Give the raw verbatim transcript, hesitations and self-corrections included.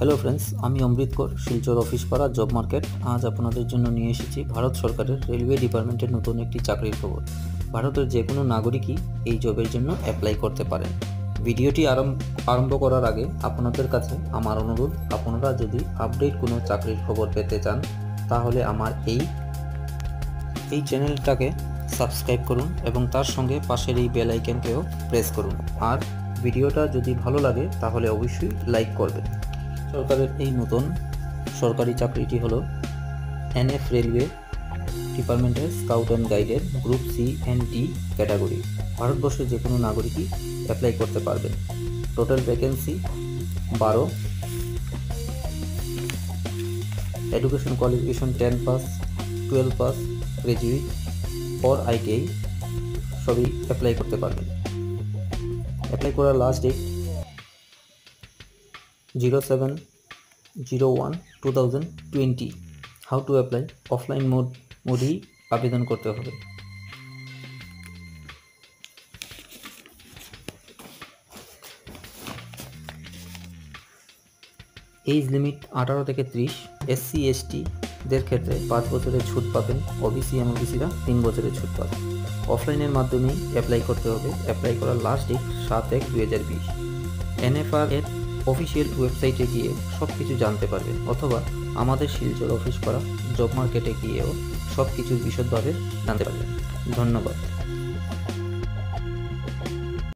Hello friends, আমি Amrit Kar, Silchar office Para job market. আজ আপনাদের জন্য নিয়ে এসেছি ভারত সরকারের রেলওয়ে ডিপার্টমেন্টের নতুন একটি চাকরির খবর। ভারতের যে কোনো নাগরিকই এই জবের জন্য অ্যাপ্লাই করতে পারেন। ভিডিওটি আরম্ভ আরম্ভ করার আগে আপনাদের কাছে আমার অনুরোধ, আপনারা যদি আপডেট কোনো চাকরির খবর পেতে চান তাহলে আমার এই এই চ্যানেলটাকে সাবস্ক্রাইব করুন এবং তার সঙ্গে পাশের এই বেল আইকনকেও প্রেস করুন। আর ভিডিওটা যদি ভালো লাগে তাহলে অবশ্যই লাইক করবেন। সরকারের এই নতুন সরকারি চাকরিটি হলো এনএফ রেলওয়ে ডিপার্টমেন্টের স্কাউট অ্যান্ড গাইডের group C and D category. ভারতবর্ষের যে কোনো নাগরিকই অ্যাপ্লাই করতে পারবেন। টোটাল ভ্যাকেন্সি বারো। Education qualification ten pass, twelve pass, graduate or ITI সবই অ্যাপ্লাই করতে পারবেন। অ্যাপ্লাই করার last date zero seven zero one two thousand twenty. How to apply? Offline mode মোডেই আবেদন করতে হবে। এজ লিমিট আঠারো থেকে ত্রিশ। এসসি এসটিদের ক্ষেত্রে পাঁচ বছরের ছুট পাবেন। ওবিসি এমওবিসিরা তিন বছরের ছুট পাবেন। অফলাইনের মাধ্যমেই অ্যাপ্লাই করতে হবে। অ্যাপ্লাই করার লাস্ট ডেট সাত এক দুই হাজার বিশ। এনএফআর এর অফিসিয়াল ওয়েবসাইটে গিয়ে সব কিছু জানতে পারবেন, অথবা আমাদের শিলচর অফিস পাড়া জব মার্কেটে গিয়েও সব কিছু বিশদভাবে জানতে পারবেন। ধন্যবাদ।